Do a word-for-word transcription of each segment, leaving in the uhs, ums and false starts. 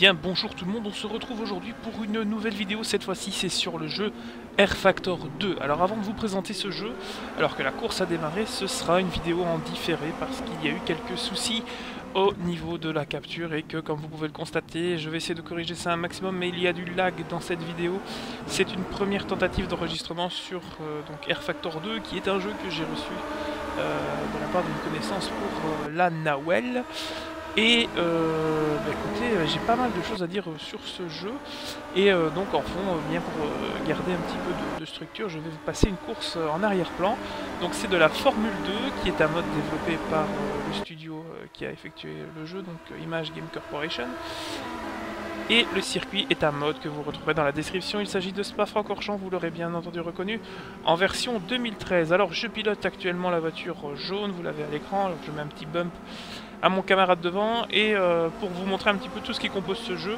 bien bonjour tout le monde, on se retrouve aujourd'hui pour une nouvelle vidéo. Cette fois-ci c'est sur le jeu rFactor deux. Alors avant de vous présenter ce jeu, alors que la course a démarré, ce sera une vidéo en différé parce qu'il y a eu quelques soucis au niveau de la capture et que, comme vous pouvez le constater, je vais essayer de corriger ça un maximum, mais il y a du lag dans cette vidéo. C'est une première tentative d'enregistrement sur euh, donc rFactor deux, qui est un jeu que j'ai reçu euh, de la part d'une connaissance pour euh, la Nawel. Et euh, bah écoutez, j'ai pas mal de choses à dire euh, sur ce jeu. Et euh, donc en fond, euh, bien pour euh, garder un petit peu de, de structure, je vais vous passer une course euh, en arrière-plan. Donc c'est de la Formule deux, qui est un mode développé par euh, le studio euh, qui a effectué le jeu, donc euh, Image Game Corporation. Et le circuit est un mode que vous retrouverez dans la description. Il s'agit de Spa-Francorchamps, vous l'aurez bien entendu reconnu, en version deux mille treize. Alors je pilote actuellement la voiture jaune, vous l'avez à l'écran, alors je mets un petit bump à mon camarade devant. Et euh, pour vous montrer un petit peu tout ce qui compose ce jeu,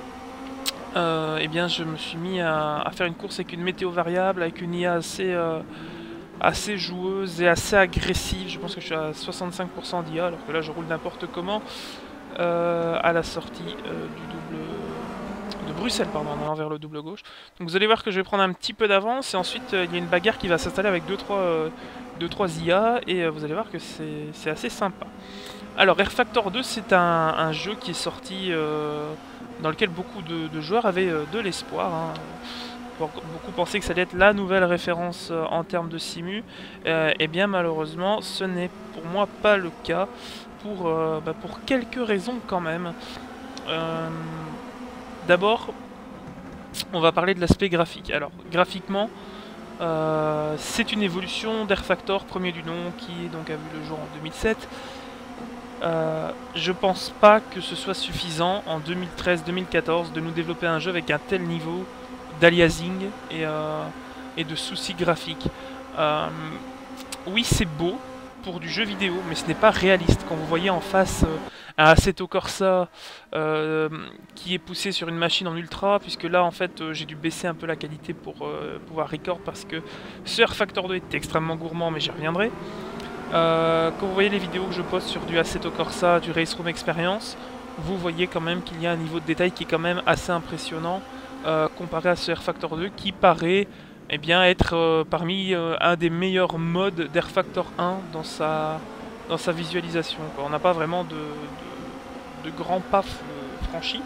euh, eh bien je me suis mis à, à faire une course avec une météo variable, avec une I A assez, euh, assez joueuse et assez agressive. Je pense que je suis à soixante-cinq pour cent d'I A, alors que là je roule n'importe comment. Euh, à la sortie euh, du double de Bruxelles, pardon, en allant vers le double gauche. Donc vous allez voir que je vais prendre un petit peu d'avance et ensuite euh, il y a une bagarre qui va s'installer avec deux trois euh, I A et euh, vous allez voir que c'est assez sympa. Alors rFactor deux, c'est un, un jeu qui est sorti euh, dans lequel beaucoup de, de joueurs avaient euh, de l'espoir. Hein. Beaucoup pensaient que ça allait être la nouvelle référence euh, en termes de simu. Euh, et bien malheureusement, ce n'est pour moi pas le cas. Pour, euh, bah pour quelques raisons quand même. Euh, D'abord, on va parler de l'aspect graphique. Alors, graphiquement, euh, c'est une évolution d'rFactor, premier du nom, qui donc a vu le jour en deux mille sept. Euh, je pense pas que ce soit suffisant en deux mille treize deux mille quatorze de nous développer un jeu avec un tel niveau d'aliasing et, euh, et de soucis graphiques. Euh, oui, c'est beau pour du jeu vidéo, mais ce n'est pas réaliste. Quand vous voyez en face euh, un Assetto Corsa euh, qui est poussé sur une machine en ultra, puisque là en fait euh, j'ai dû baisser un peu la qualité pour euh, pouvoir record parce que ce rFactor deux est extrêmement gourmand, mais j'y reviendrai. Euh, quand vous voyez les vidéos que je poste sur du Assetto Corsa, du Race Room Experience, vous voyez quand même qu'il y a un niveau de détail qui est quand même assez impressionnant euh, comparé à ce rFactor deux qui paraît eh bien, être euh, parmi euh, un des meilleurs modes d'rFactor un dans sa, dans sa visualisation, quoi. On n'a pas vraiment de, de, de grands pas euh, franchis.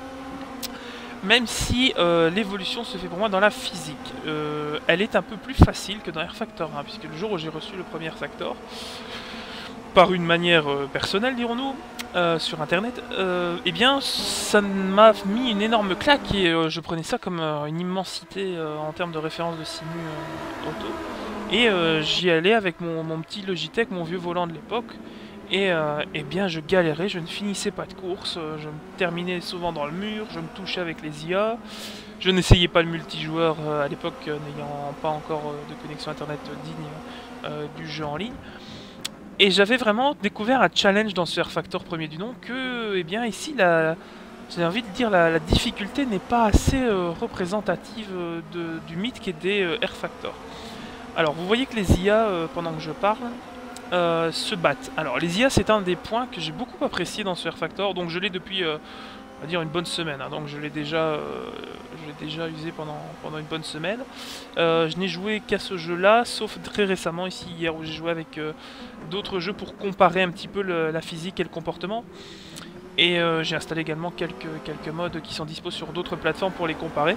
Même si euh, l'évolution se fait pour moi dans la physique. Euh, elle est un peu plus facile que dans rFactor un, puisque le jour où j'ai reçu le premier rFactor, par une manière euh, personnelle dirons-nous, Euh, sur internet, euh, eh bien ça m'a mis une énorme claque et euh, je prenais ça comme euh, une immensité euh, en termes de référence de simu euh, auto. Et euh, j'y allais avec mon, mon petit Logitech, mon vieux volant de l'époque, et euh, eh bien je galérais, je ne finissais pas de course, euh, je me terminais souvent dans le mur, je me touchais avec les I A, je n'essayais pas le multijoueur euh, à l'époque, euh, n'ayant pas encore euh, de connexion internet digne euh, du jeu en ligne. Et j'avais vraiment découvert un challenge dans ce rFactor premier du nom que, eh bien, ici, j'ai envie de dire, la, la difficulté n'est pas assez euh, représentative euh, de, du mythe qui est des euh, rFactor. Alors, vous voyez que les I A, euh, pendant que je parle, euh, se battent. Alors, les I A, c'est un des points que j'ai beaucoup apprécié dans ce rFactor, donc je l'ai depuis, euh, on va dire, une bonne semaine. Hein, donc, je l'ai déjà, euh, je l'ai déjà usé pendant, pendant une bonne semaine. Euh, je n'ai joué qu'à ce jeu-là, sauf très récemment, ici, hier, où j'ai joué avec euh, d'autres jeux pour comparer un petit peu le, la physique et le comportement. Et euh, j'ai installé également quelques, quelques modes qui sont dispo sur d'autres plateformes pour les comparer.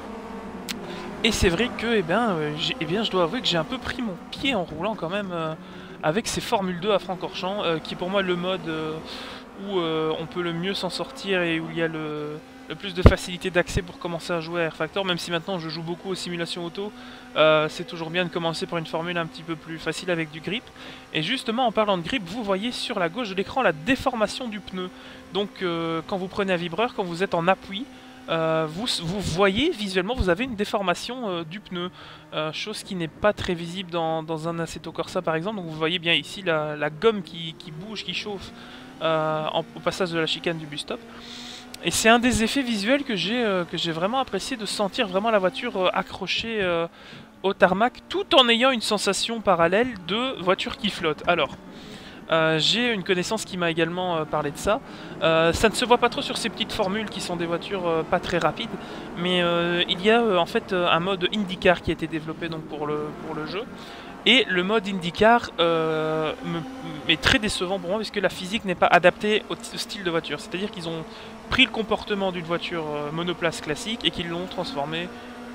Et c'est vrai que, eh bien, euh, eh bien, je dois avouer que j'ai un peu pris mon pied en roulant quand même euh, avec ces Formule deux à Francorchamps, euh, qui est pour moi le mode euh, où euh, on peut le mieux s'en sortir et où il y a le... le plus de facilité d'accès pour commencer à jouer à rFactor, même si maintenant je joue beaucoup aux simulations auto, euh, c'est toujours bien de commencer par une formule un petit peu plus facile avec du grip. Et justement, en parlant de grip, vous voyez sur la gauche de l'écran la déformation du pneu. Donc euh, quand vous prenez un vibreur, quand vous êtes en appui, euh, vous, vous voyez visuellement, vous avez une déformation euh, du pneu, euh, chose qui n'est pas très visible dans, dans un Assetto Corsa par exemple. Donc vous voyez bien ici la, la gomme qui, qui bouge, qui chauffe euh, en, au passage de la chicane du bus stop. Et c'est un des effets visuels que j'ai euh, que j'ai vraiment apprécié, de sentir vraiment la voiture euh, accrochée euh, au tarmac, tout en ayant une sensation parallèle de voiture qui flotte. Alors, Euh, J'ai une connaissance qui m'a également euh, parlé de ça. Euh, ça ne se voit pas trop sur ces petites formules qui sont des voitures euh, pas très rapides, mais euh, il y a euh, en fait euh, un mode IndyCar qui a été développé donc pour le, pour le jeu. Et le mode IndyCar euh, me, est très décevant pour moi parce que la physique n'est pas adaptée au, au style de voiture. C'est-à-dire qu'ils ont pris le comportement d'une voiture euh, monoplace classique et qu'ils l'ont transformé,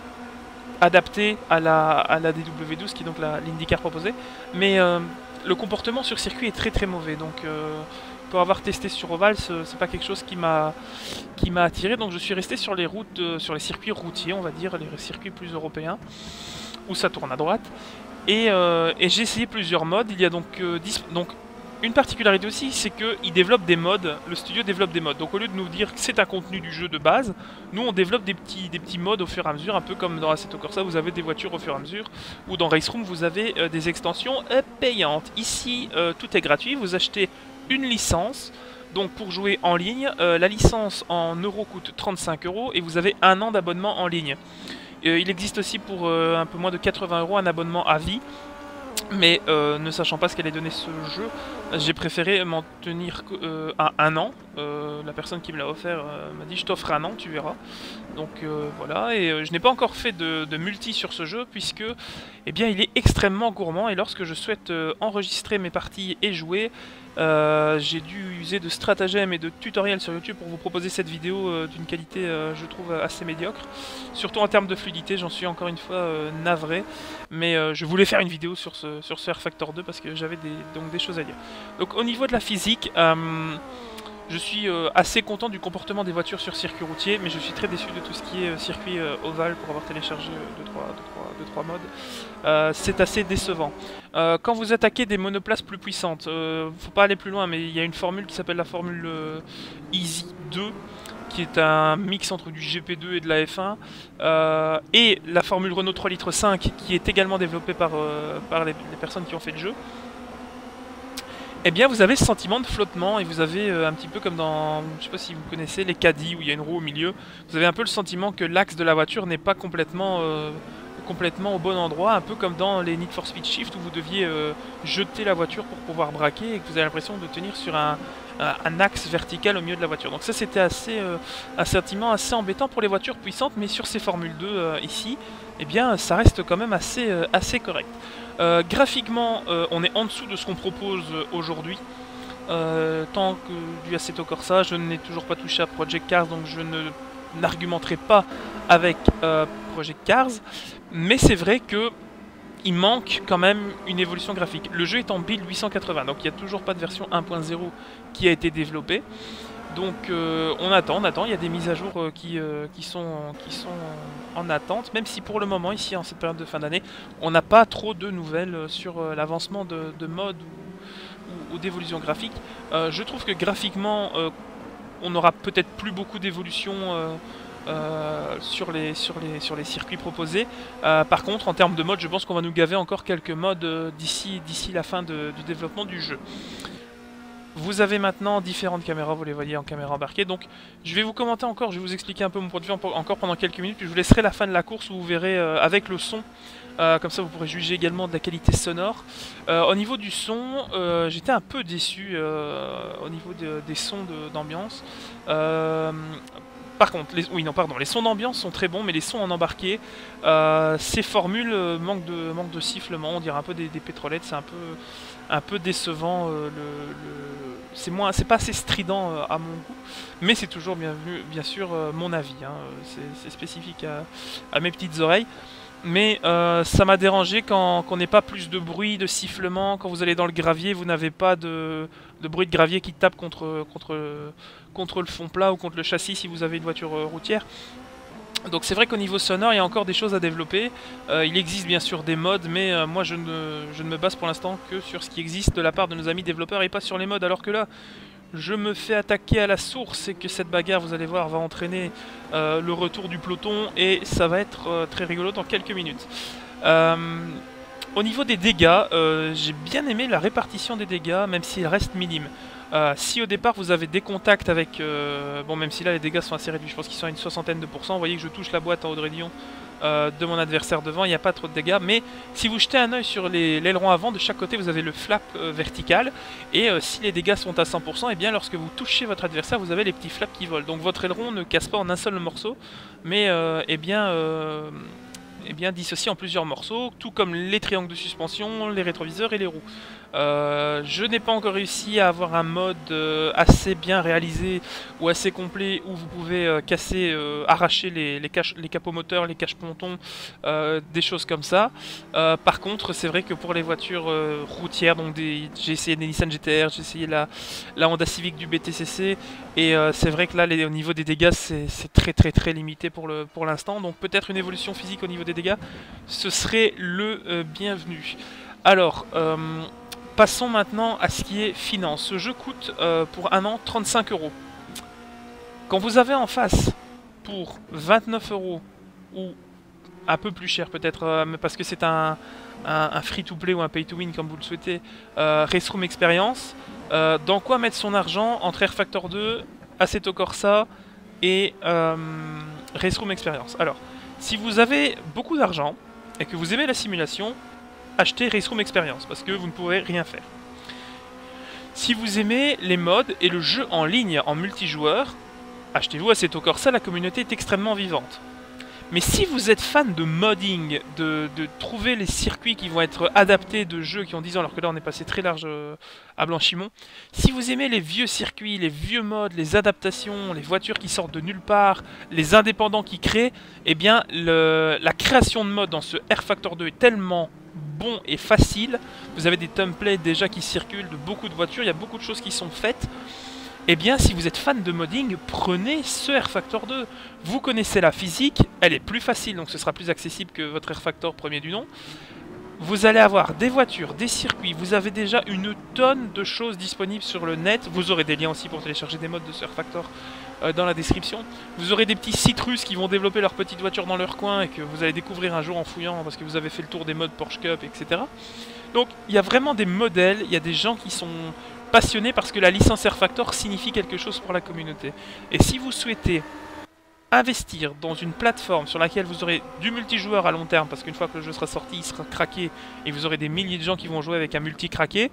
adapté à la, à la D W douze qui est donc l'IndyCar proposée. Mais euh, le comportement sur circuit est très très mauvais. Donc euh, pour avoir testé sur Oval, c'est pas quelque chose qui m'a qui m'a attiré. Donc je suis resté sur les routes, euh, sur les circuits routiers, on va dire, les circuits plus européens, où ça tourne à droite. Et, euh, et j'ai essayé plusieurs modes. Il y a donc, euh, dix... donc une particularité aussi, c'est qu'il développe des modes. Le studio développe des modes. Donc au lieu de nous dire que c'est un contenu du jeu de base, nous on développe des petits, des petits modes au fur et à mesure, un peu comme dans Assetto Corsa, vous avez des voitures au fur et à mesure, ou dans Race Room vous avez euh, des extensions euh, payantes. Ici euh, tout est gratuit. Vous achetez une licence. Donc pour jouer en ligne, euh, la licence en euros coûte trente-cinq euros et vous avez un an d'abonnement en ligne. Euh, il existe aussi pour euh, un peu moins de quatre-vingts euros un abonnement à vie, mais euh, ne sachant pas ce qu'allait donner ce jeu, j'ai préféré m'en tenir euh, à un an. Euh, la personne qui me l'a offert euh, m'a dit je t'offre un an, tu verras. Donc euh, voilà, et euh, je n'ai pas encore fait de, de multi sur ce jeu puisque eh bien, il est extrêmement gourmand et lorsque je souhaite euh, enregistrer mes parties et jouer, Euh, j'ai dû user de stratagèmes et de tutoriels sur YouTube pour vous proposer cette vidéo euh, d'une qualité, euh, je trouve, assez médiocre. Surtout en termes de fluidité, j'en suis encore une fois euh, navré. Mais euh, je voulais faire une vidéo sur ce, sur ce R-Factor deux parce que j'avais des, donc des choses à dire. Donc au niveau de la physique, euh, je suis euh, assez content du comportement des voitures sur circuit routier, mais je suis très déçu de tout ce qui est euh, circuit euh, ovale pour avoir téléchargé deux trois modes. Euh, c'est assez décevant. Euh, quand vous attaquez des monoplaces plus puissantes, euh, faut pas aller plus loin, mais il y a une formule qui s'appelle la formule euh, Easy deux, qui est un mix entre du G P deux et de la F un, euh, et la formule Renault trois litres cinq, qui est également développée par, euh, par les, les personnes qui ont fait le jeu. Eh bien vous avez ce sentiment de flottement et vous avez euh, un petit peu comme dans, je sais pas si vous connaissez les caddies où il y a une roue au milieu, vous avez un peu le sentiment que l'axe de la voiture n'est pas complètement, euh, complètement au bon endroit, un peu comme dans les Need for Speed Shift où vous deviez euh, jeter la voiture pour pouvoir braquer et que vous avez l'impression de tenir sur un, un, un axe vertical au milieu de la voiture. Donc ça c'était assez, euh, un sentiment assez embêtant pour les voitures puissantes, mais sur ces Formule deux euh, ici, eh bien ça reste quand même assez, euh, assez correct. Euh, graphiquement, euh, on est en dessous de ce qu'on propose euh, aujourd'hui. Euh, tant que du Assetto Corsa, je n'ai toujours pas touché à Project Cars, donc je ne n'argumenterai pas avec euh, Project Cars. Mais c'est vrai que il manque quand même une évolution graphique. Le jeu est en build huit cent quatre-vingts, donc il n'y a toujours pas de version un point zéro qui a été développée. Donc euh, on attend, on attend, il y a des mises à jour euh, qui, euh, qui, sont, qui sont en attente, même si pour le moment, ici en cette période de fin d'année, on n'a pas trop de nouvelles sur euh, l'avancement de, de mode ou, ou, ou d'évolution graphique. Euh, je trouve que graphiquement, euh, on n'aura peut-être plus beaucoup d'évolution euh, euh, sur, les, sur, les, sur les circuits proposés. Euh, par contre, en termes de mode, je pense qu'on va nous gaver encore quelques modes euh, d'ici d'ici la fin de, du développement du jeu. Vous avez maintenant différentes caméras, vous les voyez en caméra embarquée, donc je vais vous commenter encore, je vais vous expliquer un peu mon point de vue encore pendant quelques minutes, puis je vous laisserai la fin de la course où vous verrez euh, avec le son, euh, comme ça vous pourrez juger également de la qualité sonore. Euh, au niveau du son, euh, j'étais un peu déçu euh, au niveau de, des sons d'ambiance. De, euh, Par contre, les, oui non pardon, les sons d'ambiance sont très bons, mais les sons en embarqué, euh, ces formules euh, manquent de, manque de sifflement, on dirait un peu des, des pétrolettes, c'est un peu, un peu décevant. Euh, le, le, c'est moins, c'est pas assez strident euh, à mon goût, mais c'est toujours bien, bien sûr euh, mon avis. Hein, c'est spécifique à, à mes petites oreilles. Mais euh, ça m'a dérangé quand qu'on n'ait pas plus de bruit, de sifflement. Quand vous allez dans le gravier, vous n'avez pas de, de bruit de gravier qui tape contre, contre, contre le fond plat ou contre le châssis si vous avez une voiture euh, routière. Donc c'est vrai qu'au niveau sonore, il y a encore des choses à développer. Euh, il existe bien sûr des mods, mais euh, moi je ne, je ne me base pour l'instant que sur ce qui existe de la part de nos amis développeurs et pas sur les mods. Alors que là, je me fais attaquer à la source et que cette bagarre, vous allez voir, va entraîner euh, le retour du peloton et ça va être euh, très rigolo dans quelques minutes. Euh, au niveau des dégâts, euh, j'ai bien aimé la répartition des dégâts, même s'ils restent minimes. Euh, si au départ vous avez des contacts avec... Euh, bon, même si là les dégâts sont assez réduits, je pense qu'ils sont à une soixantaine de pourcents. Vous voyez que je touche la boîte en haut de rayon euh, de mon adversaire devant, il n'y a pas trop de dégâts. Mais si vous jetez un œil sur l'aileron avant, de chaque côté vous avez le flap euh, vertical. Et euh, si les dégâts sont à cent pour cent, et bien lorsque vous touchez votre adversaire, vous avez les petits flaps qui volent. Donc votre aileron ne casse pas en un seul morceau, mais euh, eh bien... Euh, eh bien dissocié en plusieurs morceaux, tout comme les triangles de suspension, les rétroviseurs et les roues. Euh, je n'ai pas encore réussi à avoir un mode euh, assez bien réalisé ou assez complet où vous pouvez euh, casser, euh, arracher les, les, caches, les capots moteurs, les caches-pontons, euh, des choses comme ça. Euh, par contre, c'est vrai que pour les voitures euh, routières, donc j'ai essayé des Nissan G T R, j'ai essayé la, la Honda Civic du B T C C, et euh, c'est vrai que là, les, au niveau des dégâts, c'est très très très limité pour le pour l'instant. Donc peut-être une évolution physique au niveau des dégâts, ce serait le euh, bienvenu. Alors, euh, passons maintenant à ce qui est finance. Ce jeu coûte euh, pour un an trente-cinq euros. Quand vous avez en face pour vingt-neuf euros ou un peu plus cher peut-être, euh, parce que c'est un, un, un free-to-play ou un pay-to-win comme vous le souhaitez, euh, Race Room Experience, euh, dans quoi mettre son argent entre Air Factor deux, Assetto Corsa et euh, Race Room Experience. Alors, si vous avez beaucoup d'argent et que vous aimez la simulation, achetez Race Room Experience parce que vous ne pourrez rien faire. Si vous aimez les mods et le jeu en ligne en multijoueur, achetez-vous Assetto Corsa, la communauté est extrêmement vivante. Mais si vous êtes fan de modding, de, de trouver les circuits qui vont être adaptés de jeux qui ont dix ans, alors que là on est passé très large euh, à Blanchimont, si vous aimez les vieux circuits, les vieux mods, les adaptations, les voitures qui sortent de nulle part, les indépendants qui créent, eh bien le, la création de mods dans ce Air Factor deux est tellement bon et facile. Vous avez des templates déjà qui circulent de beaucoup de voitures, il y a beaucoup de choses qui sont faites. Eh bien, si vous êtes fan de modding, prenez ce Air Factor deux. Vous connaissez la physique, elle est plus facile, donc ce sera plus accessible que votre Air Factor premier du nom. Vous allez avoir des voitures, des circuits, vous avez déjà une tonne de choses disponibles sur le net. Vous aurez des liens aussi pour télécharger des mods de ce Air Factor euh, dans la description. Vous aurez des petits sites russes qui vont développer leurs petites voitures dans leur coin et que vous allez découvrir un jour en fouillant parce que vous avez fait le tour des mods Porsche Cup, et cetera. Donc, il y a vraiment des modèles, il y a des gens qui sont passionnés parce que la licence Air Factor signifie quelque chose pour la communauté. Et si vous souhaitez investir dans une plateforme sur laquelle vous aurez du multijoueur à long terme, parce qu'une fois que le jeu sera sorti, il sera craqué et vous aurez des milliers de gens qui vont jouer avec un multi craqué,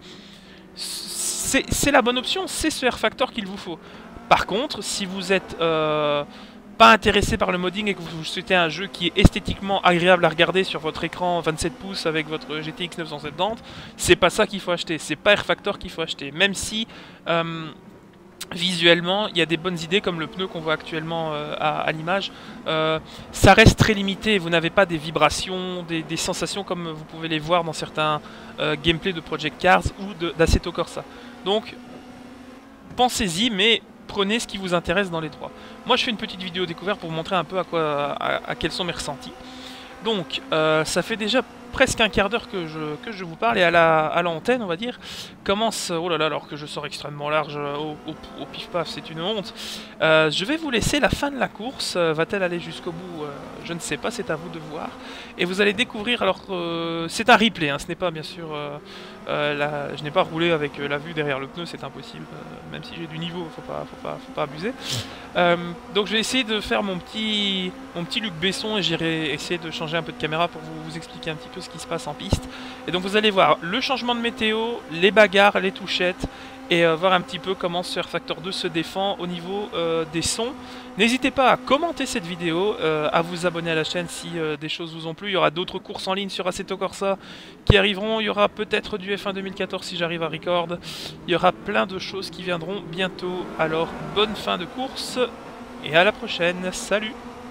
c'est la bonne option, c'est ce Air Factor qu'il vous faut. Par contre, si vous êtes euh, pas intéressé par le modding et que vous souhaitez un jeu qui est esthétiquement agréable à regarder sur votre écran vingt-sept pouces avec votre G T X neuf cent soixante-dix, c'est pas ça qu'il faut acheter, c'est pas Air Factor qu'il faut acheter, même si euh, visuellement il y a des bonnes idées comme le pneu qu'on voit actuellement euh, à, à l'image. Euh, ça reste très limité, vous n'avez pas des vibrations, des, des sensations comme vous pouvez les voir dans certains euh, gameplays de Project Cars ou d'Assetto Corsa. Donc pensez-y, mais prenez ce qui vous intéresse dans les trois. Moi je fais une petite vidéo découverte pour vous montrer un peu à quoi, à, à quels sont mes ressentis. Donc euh, ça fait déjà presque un quart d'heure que je, que je vous parle et à la à l'antenne on va dire commence, oh là là, alors que je sors extrêmement large au, au, au pif paf, c'est une honte. Euh, je vais vous laisser la fin de la course, euh, va-t-elle aller jusqu'au bout, euh, je ne sais pas, c'est à vous de voir. Et vous allez découvrir, alors euh, c'est un replay, hein, ce n'est pas bien sûr, euh, euh, la, je n'ai pas roulé avec euh, la vue derrière le pneu, c'est impossible, euh, même si j'ai du niveau, faut pas, faut pas, faut pas abuser. Euh, donc je vais essayer de faire mon petit, mon petit Luc Besson et j'irai essayer de changer un peu de caméra pour vous, vous expliquer un petit peu ce qui se passe en piste. Et donc vous allez voir le changement de météo, les bagarres, les touchettes, et euh, voir un petit peu comment ce Air Factor deux se défend au niveau euh, des sons. N'hésitez pas à commenter cette vidéo, euh, à vous abonner à la chaîne si euh, des choses vous ont plu. Il y aura d'autres courses en ligne sur Assetto Corsa qui arriveront. Il y aura peut-être du F un deux mille quatorze si j'arrive à record. Il y aura plein de choses qui viendront bientôt. Alors bonne fin de course et à la prochaine. Salut!